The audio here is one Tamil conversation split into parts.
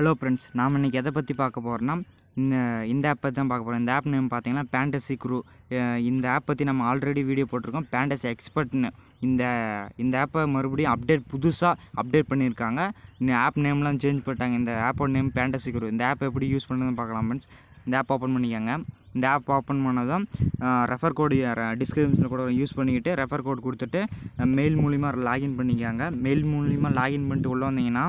ஹலோ ஃப்ரெண்ட்ஸ், நாம் இன்றைக்கி எதை பற்றி பார்க்க போகிறோன்னா இந்த ஆப் பற்றி தான் பார்க்க போகிறோம். இந்த ஆப் நேம் பார்த்தீங்கன்னா ஃபேண்டசி க்ரூ. இந்த ஆப் பற்றி நம்ம ஆல்ரெடி வீடியோ போட்டிருக்கோம், ஃபேண்டசி எக்ஸ்பர்ட்னு. இந்த ஆப்பை மறுபடியும் புதுசாக அப்டேட் பண்ணியிருக்காங்க. இந்த ஆப் நேம்லாம் சேஞ்ச் பண்ணிட்டாங்க. இந்த ஆப்போட நேம் ஃபேண்டசி க்ரூ. இந்த ஆப் எப்படி யூஸ் பண்ணுறதுன்னு பார்க்கலாம் ஃப்ரெண்ட்ஸ். இந்த ஆப் ஓப்பன் பண்ணிக்கோங்க. இந்த ஆப் ஓப்பன் பண்ணதும் ரெஃபர் கோடு டிஸ்கிரிப்ஷனில் கூட யூஸ் பண்ணிக்கிட்டு ரெஃபர் கோட் கொடுத்துட்டு மெயில் மூலிமா லாகின் பண்ணிக்கோங்க. மெயில் மூலிமா லாகின் பண்ணிட்டு உள்ளே வந்தீங்கன்னா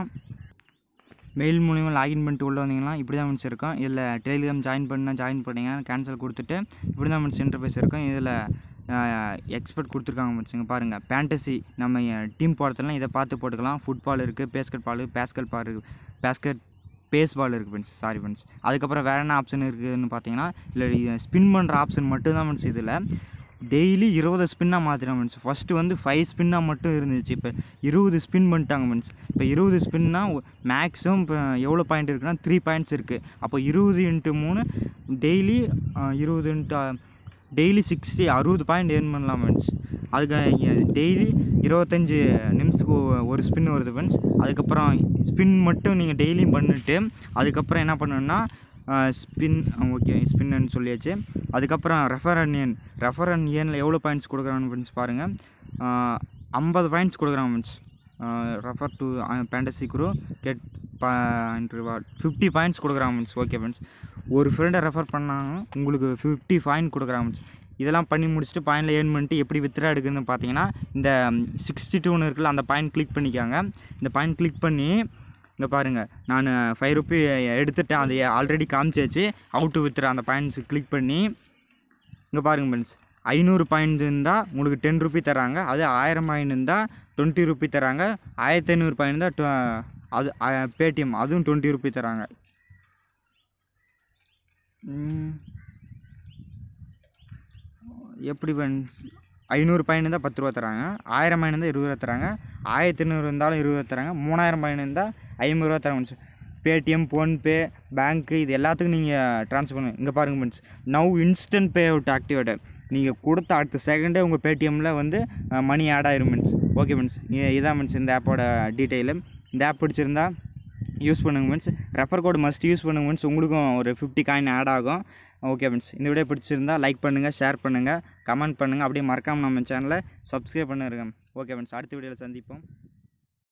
இப்படி தான் ஃப்ரெண்ட்ஸ் இருக்கும். இதில் டெலிகிராம் ஜாயின் பண்ணிங்க, கேன்சல் கொடுத்துட்டு இப்படி தான் ஃப்ரெண்ட்ஸ் இன்டர்ஃபேஸ் இருக்கும். இதில் எக்ஸ்பர்ட் கொடுத்துருக்காங்க ஃப்ரெண்ட்ஸ். இங்கே பாருங்கள், ஃபேண்டசி நம்ம டீம் போடுறதுலாம் இதை பார்த்து போட்டுக்கலாம். ஃபுட்பால் இருக்குது, பேஸ்பால் இருக்குது ஃப்ரெண்ட்ஸ். Sorry friends. அதுக்கப்புறம் வேறு என்ன ஆப்ஷன் இருக்குதுன்னு பார்த்தீங்கன்னா, இல்லை ஸ்பின் பண்ணுற ஆப்ஷன் மட்டும்தான் ஃப்ரெண்ட்ஸ். இதில் டெய்லி 20 ஸ்பின்னாக மாற்றிடும் ஃப்ரெண்ட்ஸ். ஃபஸ்ட்டு வந்து 5 ஸ்பின்னாக மட்டும் இருந்துச்சு. இப்போ 20 ஸ்பின் பண்ணிட்டாங்க ஃப்ரெண்ட்ஸ். இப்போ 20 ஸ்பின்னா மேக்ஸிமம் இப்போ எவ்வளோ பாயிண்ட் இருக்குன்னா 3 பாயிண்ட்ஸ் இருக்குது. அப்போ 20 × 3 டெய்லி 60 பாயிண்ட் ஏர்ன் பண்ணலாம் ஃப்ரெண்ட்ஸ். அதுக்கு டெய்லி 25 நிமிஷத்துக்கு ஒரு ஸ்பின் வருது ஃப்ரெண்ட்ஸ். அதுக்கப்புறம் ஸ்பின் மட்டும் நீங்கள் டெய்லியும் பண்ணிவிட்டு அதுக்கப்புறம் என்ன பண்ணணுன்னா ஸ்பின்னு சொல்லியாச்சு. அதுக்கப்புறம் ரெஃபர் அண்ட் ஏர்னில் எவ்வளோ பாயிண்ட்ஸ் கொடுக்குறாங்க ஃப்ரெண்ட்ஸ் பாருங்கள். 50 பாயிண்ட்ஸ் கொடுக்குறாங்க friends. Refer to fantasy crew get reward 50 points கொடுக்குறாங்க ஃப்ரெண்ட்ஸ். ஓகே ஃப்ரெண்ட்ஸ், ஒரு ஃப்ரெண்டை ரெஃபர் பண்ணாங்க உங்களுக்கு 50 பாயிண்ட் கொடுக்குறாங்க ஃப்ரெண்ட்ஸ். இதெல்லாம் பண்ணி முடிச்சுட்டு பாயிண்டில் ஏர்ன் பண்ணிட்டு எப்படி வித்ட்ரா எடுக்குதுன்னு பார்த்தீங்கன்னா, இந்த 62 இருக்குல்ல, அந்த பாயிண்ட் கிளிக் பண்ணிக்காங்க. இந்த பாயிண்ட் கிளிக் பண்ணி இங்கே பாருங்கள், நான் 5 ரூபி எடுத்துகிட்டேன். அது ஆல்ரெடி காமிச்சாச்சு. ஹவு டு வித்ட்ரா அந்த பாயிண்ட்ஸ் கிளிக் பண்ணி இங்கே பாருங்கள் ஃப்ரெண்ட்ஸ், 500 பாயிண்ட் இருந்தால் உங்களுக்கு 10 ரூபி தராங்க. அது 1000 பாயிண்ட் இருந்தால் 20 ரூபி தராங்க. 1500 பாயிண்ட் இருந்தால் அது பேடிஎம், அதுவும் 20 ரூபி தராங்க. எப்படி ஃப்ரெண்ட்ஸ், 500 பாயிண்ட் இருந்தால் 10 ரூபா தராங்க, 1000 பாயிண்ட் இருந்தால் 20 ரூபா தராங்க, 1500 இருந்தாலும் 20 ரூபா தராங்க, 3000 பாயிண்ட் இருந்தால் 50 ரூபா தராங்க ஃப்ரெண்ட்ஸ். பேடிஎம், ஃபோன்பே, பேங்க்கு இது எல்லாத்துக்கும் நீங்கள் ட்ரான்ஸ்ஃபர் பண்ணுங்கள். இங்கே பாருங்கள் friends, now instant pay out activated. நீங்கள் கொடுத்த அடுத்த செகண்டே உங்கள் பேடிஎம்மில் வந்து மணி ஆட் ஆயிரும் ஃப்ரெண்ட்ஸ். ஓகே ஃப்ரெண்ட்ஸ், இதான் ஃப்ரெண்ட்ஸ் இந்த ஆப்போட டீட்டெயிலு. இந்த ஆப் பிடிச்சிருந்தா யூஸ் பண்ணுங்கள் friends. Refer code must use பண்ணுங்கள் ஃப்ரெண்ட்ஸ். உங்களுக்கும் ஒரு 50 காயின் ஆட் ஆகும். ஓகே ஃப்ரெண்ட்ஸ், இந்த வீடியோ பிடிச்சிருந்தா லைக் பண்ணுங்கள், ஷேர் பண்ணுங்கள், கமெண்ட் பண்ணுங்கள். அப்படியே மறக்காமல் நம்ம சேனலை சப்ஸ்கிரைப் பண்ணிருங்க. ஓகே ஃப்ரெண்ட்ஸ், அடுத்த வீடியோவில் சந்திப்போம்.